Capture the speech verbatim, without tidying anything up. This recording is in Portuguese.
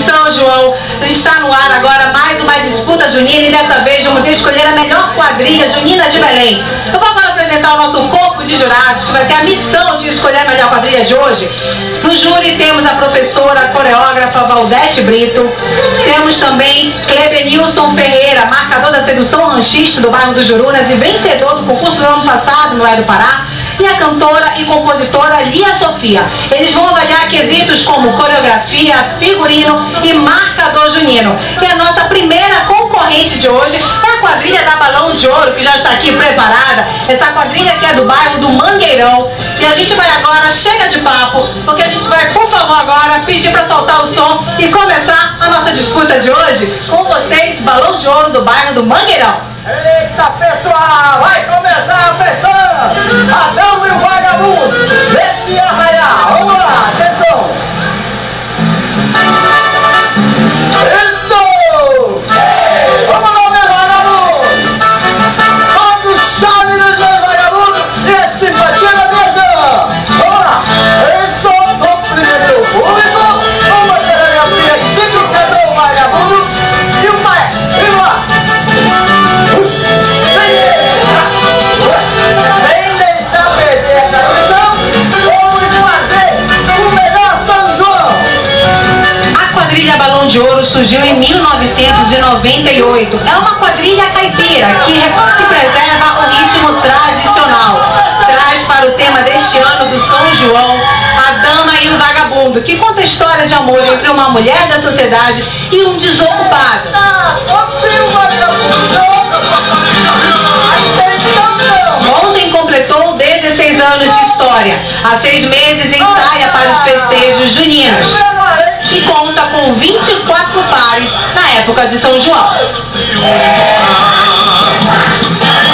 São João. A gente está no ar agora, mais uma disputa junina, e dessa vez vamos escolher a melhor quadrilha junina de Belém. Eu vou agora apresentar o nosso corpo de jurados, que vai ter a missão de escolher a melhor quadrilha de hoje. No júri temos a professora, a coreógrafa Valdete Brito. Temos também Clebenilson Ferreira, marcador da sedução ranchista do bairro dos Jurunas e vencedor do concurso do ano passado no É do Pará. E a cantora e compositora Lia Sofia. Eles vão avaliar quesitos como coreografia, figurino e marcador junino. E a nossa primeira concorrente de hoje é a quadrilha da Balão de Ouro, que já está aqui preparada. Essa quadrilha que é do bairro do Mangueirão. E a gente vai agora, chega de papo, porque a gente vai, por favor, agora pedir para soltar o som e começar a nossa disputa de hoje. Com vocês, Balão de Ouro do bairro do Mangueirão. Eita, pessoal, vai começar a festa! Adão e o vagabundo, esse arraial, vamos lá, atenção! Isso! Vamos lá, meu vagabundo! Manda o chave dos dois vagabundos e esse batia na mesa! Vamos lá! Isso, cumprimento o público, uma coreografia de cinco cada um vagabundo e o pai, vamos lá! Sem deixar perder a tradição, vamos fazer o melhor São João! A quadrilha Balão de Ouro surgiu em mil novecentos e noventa e oito. É uma quadrilha caipira que, que preserva o ritmo tradicional. Traz para o tema deste ano do São João a Dama e o Vagabundo, que conta a história de amor entre uma mulher da sociedade e um desocupado. Ontem completou dezesseis anos de história. Há seis meses ensaia para os festejos juninos e conta com vinte e quatro pares na época de São João.